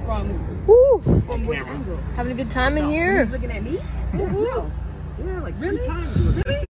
Woo! From which angle? Having a good time in here. He's looking at me? Woo-hoo. Yeah, like really? 3 times.